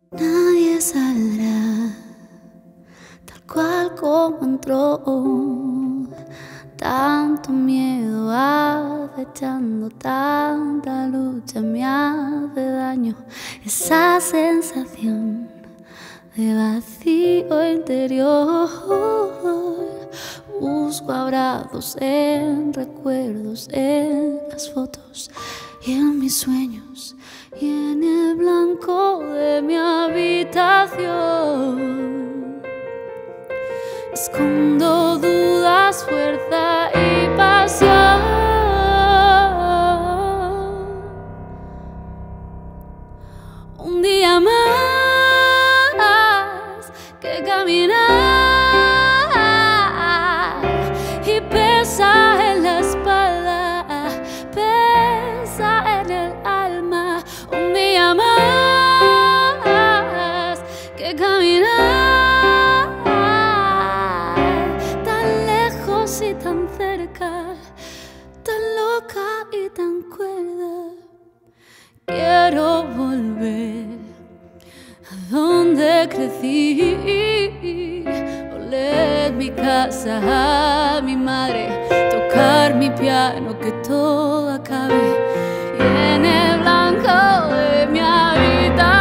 Nadie saldrá tal cual como entró. Tanto miedo acechando, tanta lucha me hace daño. Esa sensación de vacío interior. Busco abrazos en recuerdos, en las fotos y en mis sueños y en el blanco de mi habitación. Escondo dudas, fuerza y pasión. Un día más que caminar y pesa en la espalda, pesa en el alma. Un día más que caminar, tan lejos y tan cerca, tan loca y tan cuerda. Quiero volver a donde crecí, oler mi casa, a mi madre, tocar mi piano, que todo acabe y en el blanco de mi habitación.